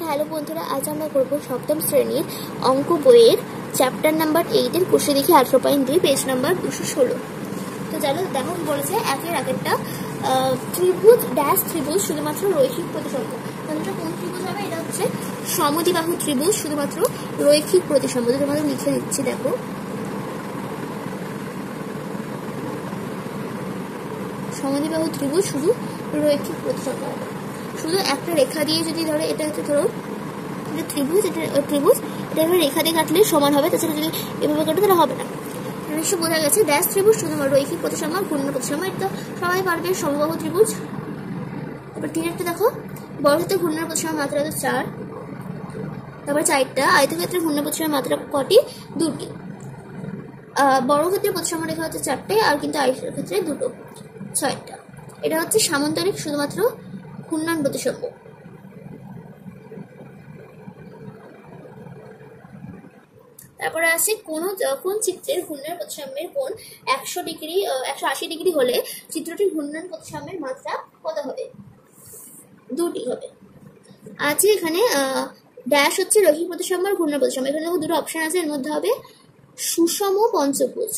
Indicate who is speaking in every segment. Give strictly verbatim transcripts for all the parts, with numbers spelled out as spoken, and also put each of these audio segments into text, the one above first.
Speaker 1: Hello বন্ধুরা, আজ আমরা করবো সপ্তম শ্রেণীর অঙ্ক বইয়ের চ্যাপ্টার নাম্বার এইট এর কোষে দেখি আঠারো পয়েন্ট দুই পেজ নাম্বার দুশো ষোলো। তো জানো দেখো বলেছে একের আগেরটা ত্রিভুজ ড্যাশ ত্রিভুজ শুধুমাত্র রৈখিক প্রতিসম্য। তাহলে কোন ত্রিভুজ হবে? এটা হচ্ছে সমদ্বিবাহু ত্রিভুজ শুধুমাত্র রৈখিক প্রতিসম্য। তোমাদের লিখে দিচ্ছি, দেখো সমদ্বিবাহু ত্রিভুজ শুধু রৈখিক প্রতিসম্য হবে। শুধু একটা রেখা দিয়ে যদি ধরো এটা হচ্ছে ধরো এটা ত্রিভুজ, এটা ত্রিভুজ, এটা এভাবে রেখা দিয়ে কাটলে সমান হবে, তাছাড়া যদি এভাবে কাটো তাহলে হবে না। নিশ্চয় বোঝা গেছে ড্যাশ ত্রিভুজ শুধুমাত্র রৈখিক প্রতিসম্য ঘূর্ণ প্রতিসম্য, এটা সবাই পারবে। সমবাহু ত্রিভুজ। তারপর তিনেরটা দেখো বর্গক্ষেত্রে ঘূর্ণ প্রতিসম্য মাত্রা হচ্ছে চার, তারপর চারটা আয়তক্ষেত্রে ঘূর্ণ প্রতিসম্য মাত্রা কটি? দুটি। বর্গক্ষেত্রে প্রতিসম্য রেখা হচ্ছে চারটে, আর কিন্তু আয়তক্ষেত্রে দুটো, ছয়টা। এটা হচ্ছে সামান্তরিক শুধুমাত্র ঘূর্ণন প্রতিসম্য। তারপরে আছে কোন যখন চিত্রের ঘূর্ণন প্রতিসাম্যের কোণ একশো ডিগ্রি একশো আশি ডিগ্রি হলে চিত্রটির ঘূর্ণন প্রতিসাম্যের মাত্রা কত হবে? দুটি হবে। আছে এখানে ড্যাশ হচ্ছে রৈখিক প্রতিসাম্য আর ঘূর্ণন প্রতিসাম্য। এখানে দেখো দুটো অপশন আছে, এর মধ্যে হবে সুষম পঞ্চভুজ।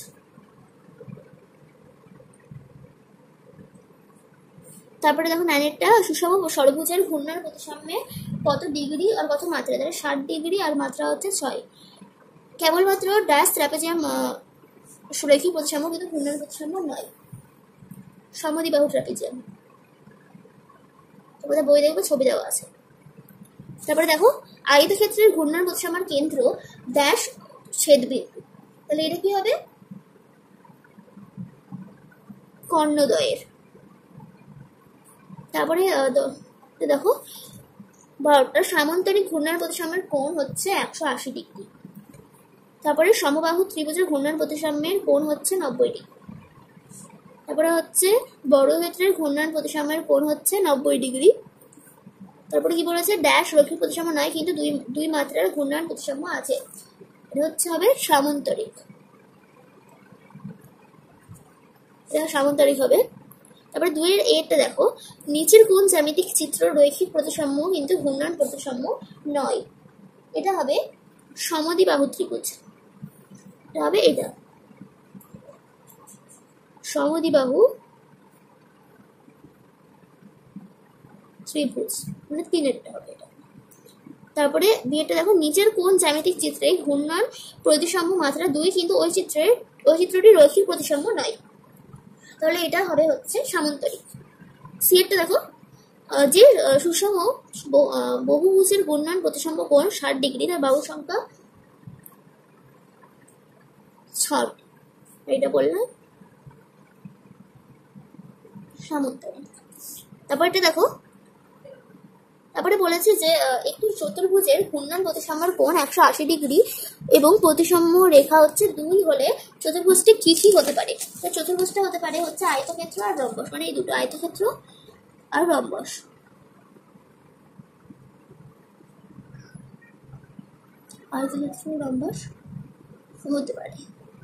Speaker 1: তারপরে দেখো নাইনেরটা সুষম ষড়ভুজের ঘূর্ণন প্রতিসাম্যে কত ডিগ্রি আর কত মাত্রা? তাহলে ষাট ডিগ্রি আর মাত্রা হচ্ছে ছয়। কেবলমাত্র ড্যাশ ট্র্যাপেজিয়াম রৈখিক প্রতিসাম্য, কিন্তু ঘূর্ণন প্রতিসাম্য নয়। সমদ্বিবাহু ট্র্যাপেজিয়াম। তারপরে বই দেখবে, ছবি দেওয়া আছে। তারপরে দেখো আয়তক্ষেত্রের ঘূর্ণন প্রতিসাম্যের কেন্দ্র ড্যাশ ছেদবিন্দু। তাহলে এটা কি হবে? কর্ণদ্বয়ের। তারপরে দেখো বারোটা সামান্তরিক ঘূর্ণন প্রতিসাম্যের কোণ হচ্ছে একশো আশি ডিগ্রি। তারপরে সমবাহু ত্রিভুজের ঘূর্ণন প্রতিসাম্যের কোণ হচ্ছে নব্বই ডিগ্রি। তারপরে হচ্ছে বর্গক্ষেত্রের ঘূর্ণন প্রতিসাম্যের কোণ হচ্ছে নব্বই ডিগ্রি। তারপরে কি বলেছে? ড্যাশ রৈখিক প্রতিসাম্য নয়, কিন্তু দুই দুই মাত্রার ঘূর্ণন প্রতিসাম্য আছে। এটা হচ্ছে হবে সামান্তরিক, এটা সামান্তরিক হবে। তারপরে দুইয়ের এরটা দেখো নিচের কোন জ্যামিতিক চিত্র রৈখিক প্রতিসাম্য কিন্তু ঘূর্ণন প্রতিসাম্য নয়? এটা হবে সমদ্বিবাহু ত্রিভুজ। এটা হবে এটা সমদ্বিবাহু ত্রিভুজ, মানে তিনেরটা হবে এটা। তারপরে বিয়েটা দেখো নিচের কোন জ্যামিতিক চিত্রে ঘূর্ণন প্রতিসাম্য মাত্রা দুই, কিন্তু ওই চিত্রের ওই চিত্রটি রৈখিক প্রতিসাম্য নয়? তাহলে এটা হবে হচ্ছে সামান্তরিক। সি এরটা দেখো যে সুষম বহুভুজের ঘূর্ণন প্রতিসাম্য কোণ ষাট ডিগ্রি, তার বাহু সংখ্যা ছয়। এটা বললাম সামান্তরিক। তারপর এটা দেখো তারপরে বলেছে যে একটি চতুর্ভুজের ঘূর্ণন প্রতিসাম্যের কোণ একশো আশি ডিগ্রি এবং প্রতিসাম্য রেখা হচ্ছে দুই হলে চতুর্ভুজটি কি কি হতে পারে? চতুর্ভুজটা হতে পারে হচ্ছে আয়তক্ষেত্র আর রম্বস, মানে এই দুটো আয়তক্ষেত্র আর রম্বস। আয়তক্ষেত্র রম্বস হতে পারে।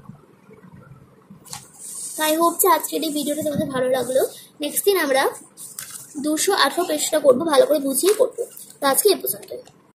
Speaker 1: তাই হোপ যে আজকের এই ভিডিওটা তোমাদের ভালো লাগলো। নেক্সট দিন আমরা দুশো আঠারো পেজটা করবো, ভালো করে বুঝিয়ে করবো। তো আজকে এ পর্যন্ত।